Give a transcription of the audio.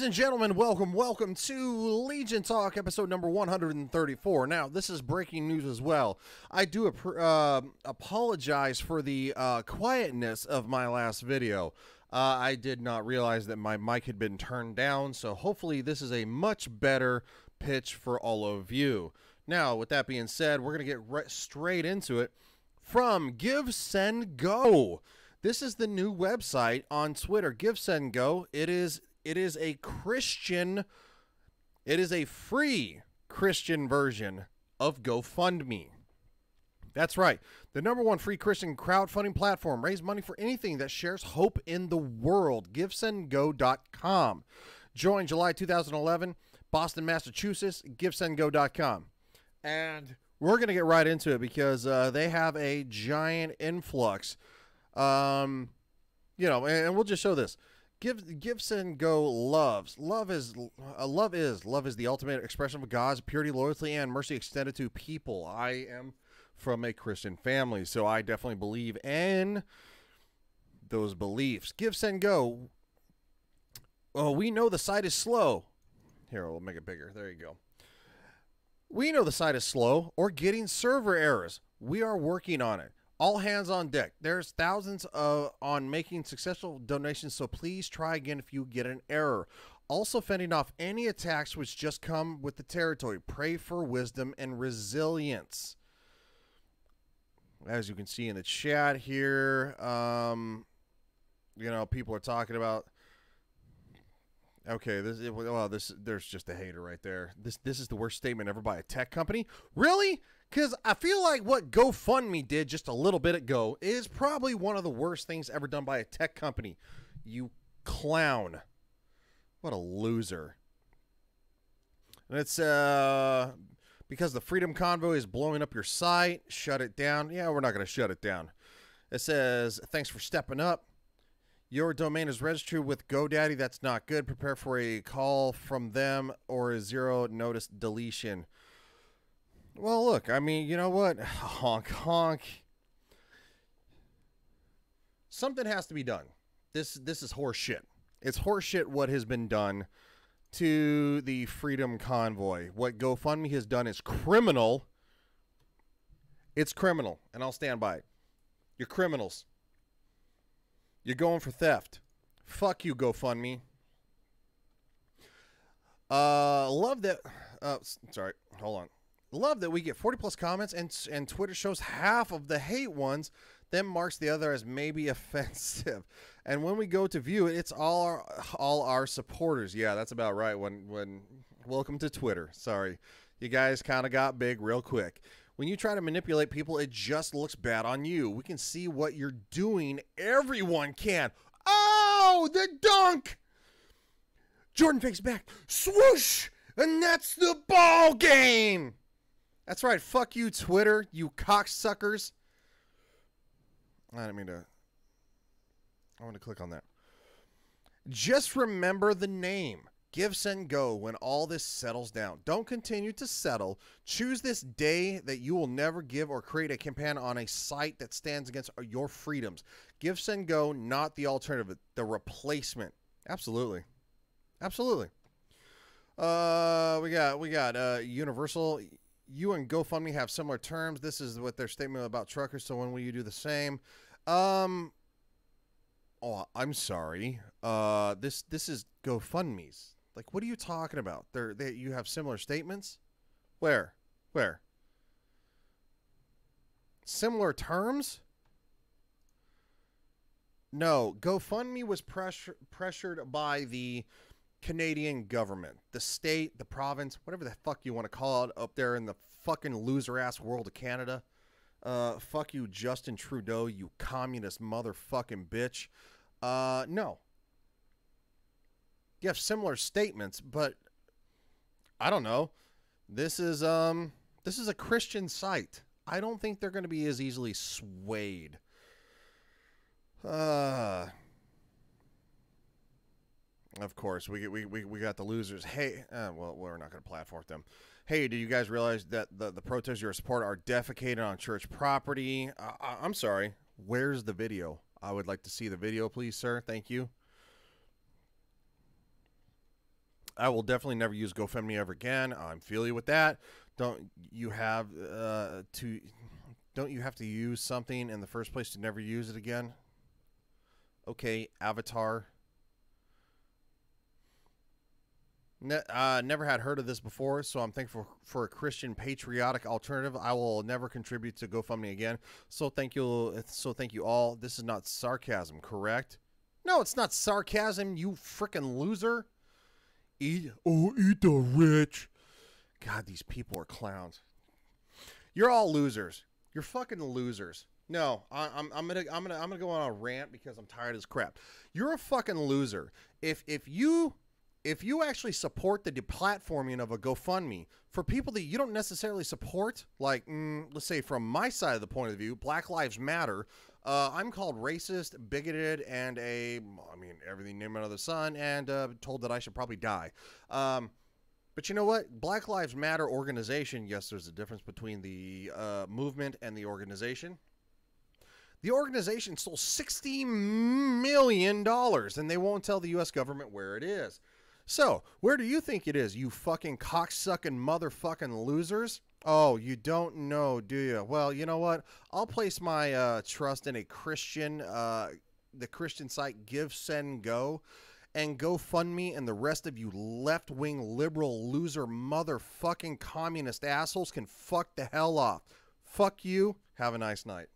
and gentlemen, welcome to Legion Talk, episode number 134. Now, this is breaking news as well. I do apologize for the quietness of my last video. I did not realize that my mic had been turned down, so hopefully this is a much better pitch for all of you. Now, with that being said, we're going to get straight into it from Give, Send, Go. This is the new website on Twitter, Give, Send, Go. It is a Christian, it is a free Christian version of GoFundMe. That's right. The #1 free Christian crowdfunding platform. Raise money for anything that shares hope in the world. GiveSendGo.com. Join July 2011, Boston, Massachusetts, GiveSendGo.com. And we're going to get right into it because they have a giant influx. And we'll just show this. Give, Send, Go loves. Love is the ultimate expression of God's purity, loyalty, and mercy extended to people. I am from a Christian family, so I definitely believe in those beliefs. Give, Send, Go. Oh, we know the site is slow. Here, we'll make it bigger. There you go. We know the site is slow or getting server errors. We are working on it. All hands on deck. There's thousands on making successful donations, so please try again if you get an error. Also fending off any attacks which just come with the territory. Pray for wisdom and resilience. As you can see in the chat here, people are talking about. Okay, there's just a hater right there. This is the worst statement ever by a tech company. Really? Because I feel like what GoFundMe did just a little bit ago is probably one of the worst things ever done by a tech company. You clown. What a loser. And it's because the Freedom Convoy is blowing up your site. Shut it down. Yeah, we're not going to shut it down. It says, thanks for stepping up. Your domain is registered with GoDaddy. That's not good. Prepare for a call from them or a zero notice deletion. Well, look, I mean, you know what? Honk, honk. Something has to be done. This is horseshit. It's horseshit what has been done to the Freedom Convoy. What GoFundMe has done is criminal. It's criminal, and I'll stand by it. You're criminals. You're going for theft. Fuck you, GoFundMe. Love that. Sorry, hold on. Love that we get 40+ comments and Twitter shows half of the hate ones, then marks the other as maybe offensive. And when we go to view it, it's all our supporters. Yeah, that's about right. When welcome to Twitter. Sorry, you guys kind of got big real quick. When you try to manipulate people, it just looks bad on you. We can see what you're doing. Everyone can. Oh, the dunk! Jordan fakes back. Swoosh! And that's the ball game! That's right. Fuck you, Twitter, you cocksuckers. I didn't mean to. I want to click on that. Just remember the name. Give, Send, Go when all this settles down. Don't continue to settle. Choose this day that you will never give or create a campaign on a site that stands against your freedoms. Give, Send, Go, not the alternative, the replacement. Absolutely. Absolutely. We got Universal. You and GoFundMe have similar terms. This is what their statement about truckers. So when will you do the same? Oh, I'm sorry. This is GoFundMe's. Like, what are you talking about? You have similar statements? Where? Similar terms? No, GoFundMe was pressured by the Canadian government, the state, the province, whatever the fuck you want to call it, up there in the fucking loser-ass world of Canada. Fuck you, Justin Trudeau, you communist motherfucking bitch. No. You have similar statements, but I don't know. This is a Christian site. I don't think they're going to be as easily swayed. Of course, we got the losers. Hey, well, we're not going to platform them. Hey, do you guys realize that the protesters you support are defecating on church property? I'm sorry. Where's the video? I would like to see the video, please, sir. Thank you. I will definitely never use GoFundMe ever again. I'm feel you with that. Don't you have to? Don't you have to use something in the first place to never use it again? Okay, Avatar. Never had heard of this before, so I'm thankful for a Christian patriotic alternative. I will never contribute to GoFundMe again. So thank you. So thank you all. This is not sarcasm, correct? No, it's not sarcasm. You freaking loser. Eat the rich. God, these people are clowns. You're all losers. You're fucking losers. No, I'm gonna go on a rant because I'm tired of this crap. You're a fucking loser. If you actually support the deplatforming of a GoFundMe for people that you don't necessarily support, like, let's say from my side of the point of view, Black Lives Matter, I'm called racist, bigoted, and everything named under the sun, and told that I should probably die. But you know what? Black Lives Matter organization, yes, there's a difference between the movement and the organization. The organization stole $60 million, and they won't tell the U.S. government where it is. So, where do you think it is, you fucking cocksucking motherfucking losers? Oh, you don't know, do you? Well, you know what? I'll place my trust in a Christian, the Christian site Give, Send, Go, and GoFundMe, and the rest of you left-wing liberal loser motherfucking communist assholes can fuck the hell off. Fuck you. Have a nice night.